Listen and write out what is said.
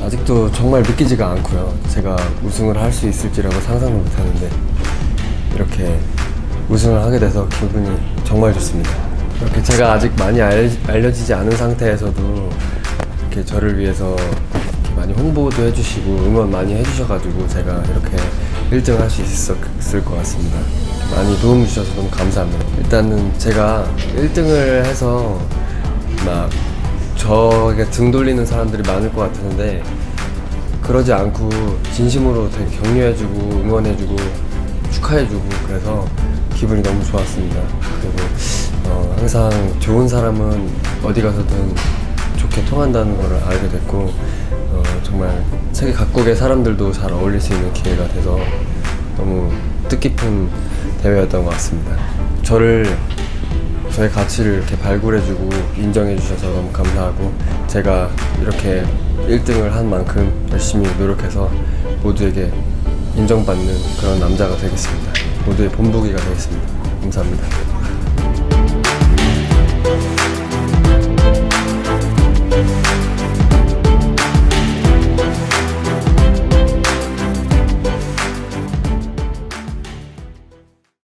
아직도 정말 믿기지가 않고요. 제가 우승을 할 수 있을지라고 상상도 못했는데 이렇게 우승을 하게 돼서 기분이 정말 좋습니다. 이렇게 제가 아직 많이 알려지지 않은 상태에서도 이렇게 저를 위해서 이렇게 많이 홍보도 해주시고 응원 많이 해주셔가지고 제가 이렇게 1등을 할 수 있었을 것 같습니다. 많이 도움 주셔서 너무 감사합니다. 일단은 제가 1등을 해서 막 저에게 등 돌리는 사람들이 많을 것 같았는데 그러지 않고 진심으로 되게 격려해주고 응원해주고 축하해주고 그래서 기분이 너무 좋았습니다. 그리고 항상 좋은 사람은 어디 가서든 좋게 통한다는 걸 알게 됐고 정말 세계 각국의 사람들도 잘 어울릴 수 있는 기회가 돼서 너무 뜻깊은 대회였던 것 같습니다. 저의 가치를 이렇게 발굴해주고 인정해주셔서 너무 감사하고 제가 이렇게 1등을 한 만큼 열심히 노력해서 모두에게 인정받는 그런 남자가 되겠습니다. 모두의 본보기가 되겠습니다. 감사합니다.